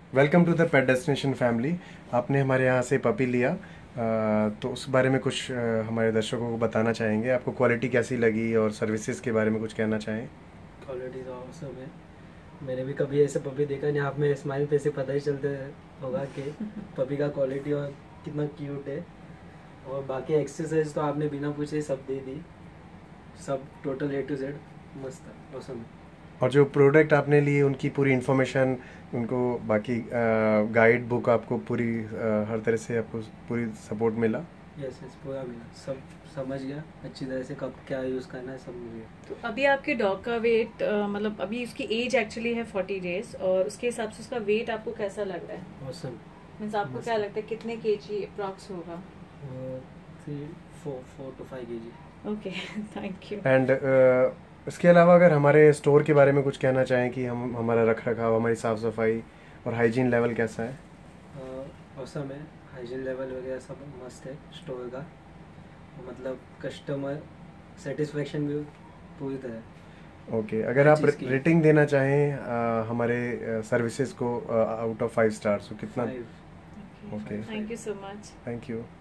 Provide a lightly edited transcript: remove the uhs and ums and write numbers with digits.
Welcome to the pet destination family. आपने हमारे यहाँ से पपी लिया, तो उस बारे में कुछ हमारे दर्शकों को बताना चाहेंगे। आपको क्वालिटी कैसी लगी और सर्विसेज के बारे में कुछ कहना चाहें? क्वालिटी तो ऑसम है। मैंने भी कभी ऐसे पपी देखा नहीं। आप में स्माइल पे से पता ही चलता होगा कि पपी का क्वालिटी और कितना क्यूट है। और बाकी एक्सरसाइज तो आपने बिना पूछे सब दे दी, सब टोटल A to Z मस्त है, ऑसम है। और जो प्रोडक्ट आपने लिए उनकी पूरी इन्फॉर्मेशन, उनको बाकी गाइड बुक आपको पूरी हर तरह से आपको पूरी सपोर्ट मिला? यस पूरा मिला, सब समझ गया अच्छी तरह से, कब क्या यूज़ करना है सब मिल गया। तो अभी आपके डॉग का वेट मतलब अभी उसकी एज एक्चुअली है 40 डेज, और उसके हिसाब से उसका वेट आपको कैसा लग रहा है? ऑसम मीन्स आपको क्या लगता है कितने केजी अप्रॉक्स होगा? 4 to 5 kg। Okay, thank you. And इसके अलावा अगर हमारे स्टोर के बारे में कुछ कहना चाहें कि हम हमारा रख रखाव, हमारी साफ़ सफाई और हाइजीन लेवल कैसा है? ऑसम है, हाइजीन लेवल वगैरह सब मस्त है स्टोर का। मतलब कस्टमर सेटिस्फेक्शन भी पूरी तरह। ओके, अगर आप रेटिंग देना चाहें हमारे सर्विसेज को आउट ऑफ 5 स्टार्स, तो कितना? 5। Okay, thank you so much. Thank you.